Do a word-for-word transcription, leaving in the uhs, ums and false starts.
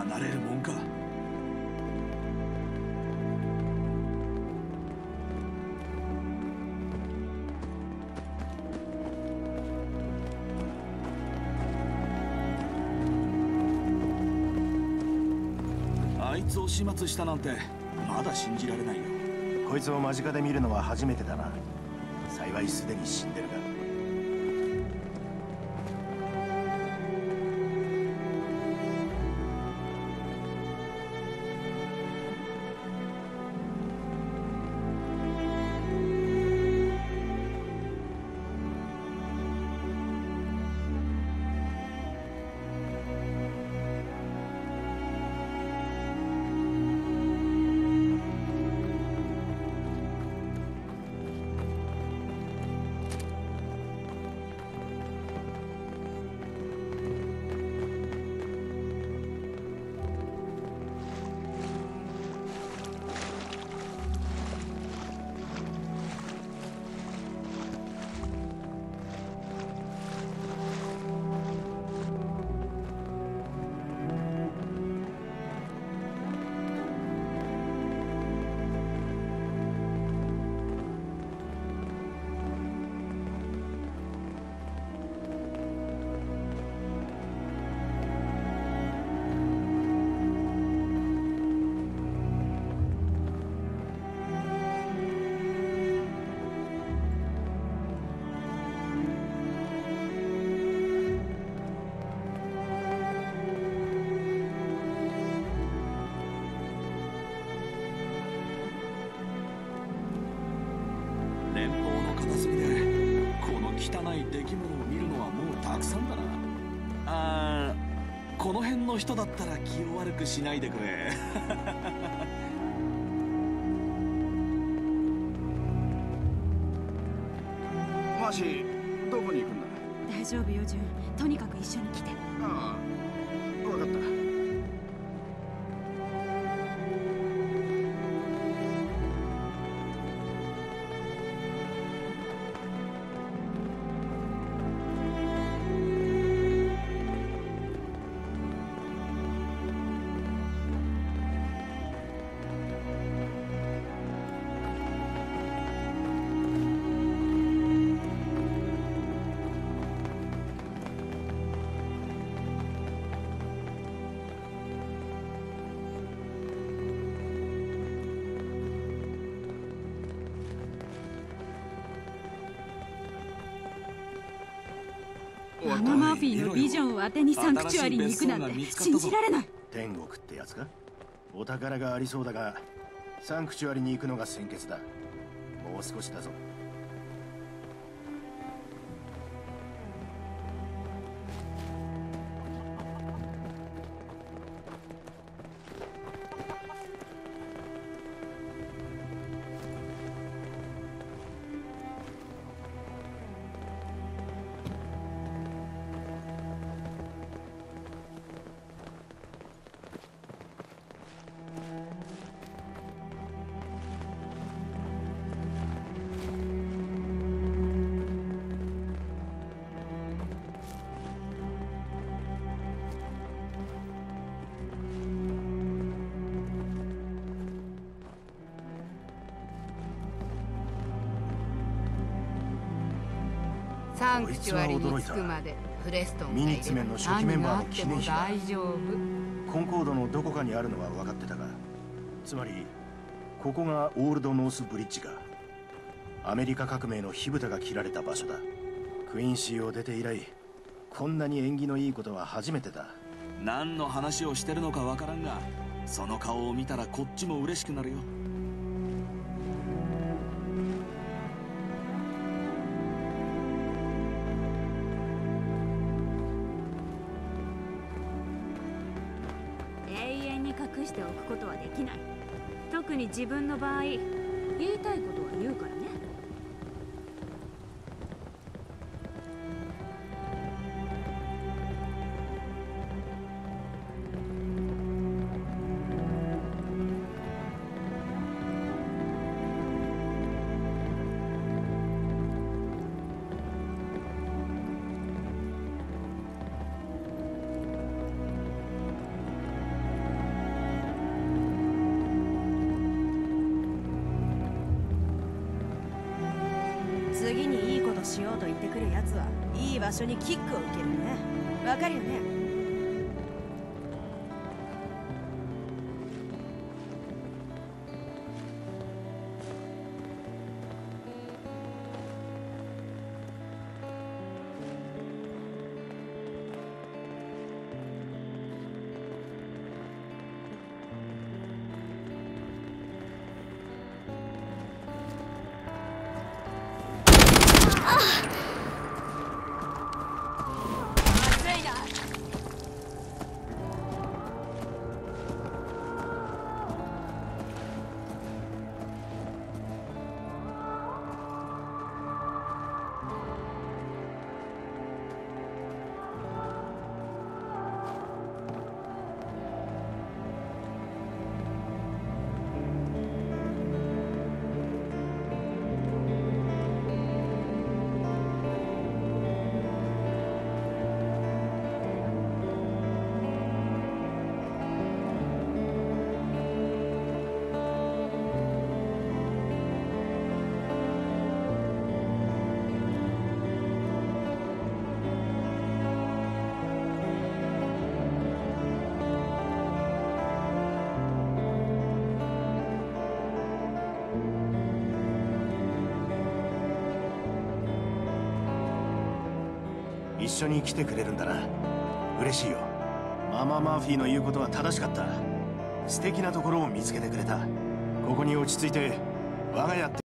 離れるもんか。あいつを始末したなんてまだ信じられないよ。 こいつを間近で見るのは初めてだな。幸いすでに死んでるが。 連邦の片隅でこの汚い出来物を見るのはもうたくさんだな。あー、この辺の人だったら気を悪くしないでくれ。 マーシー、どこに行くんだ？ 大丈夫よ、ジュン。とにかく一緒に来て。 ああ、分かった。 あのマーフィーのビジョンを当てにサンクチュアリに行くなんて信じられない。 天国ってやつか？お宝がありそうだが、サンクチュアリに行くのが先決だ。もう少しだぞ。 サンクチュアリに着くまでプレストンがいれば何があっても大丈夫。 コンコードのどこかにあるのは分かってたが、つまりここがオールドノースブリッジか。アメリカ革命の火蓋が切られた場所だ。クインシーを出て以来、こんなに縁起のいいことは初めてだ。 何の話をしてるのかわからんが、その顔を見たらこっちも嬉しくなるよ。 永遠に隠しておくことはできない。特に自分の場合、言いたいことは言うからね。 るやつはいい場所にキックを受けるね。わかるよね？ 一緒に来てくれるんだな。嬉しいよ。ママ・マーフィーの言うことは正しかった。素敵なところを見つけてくれた。ここに落ち着いて我が家って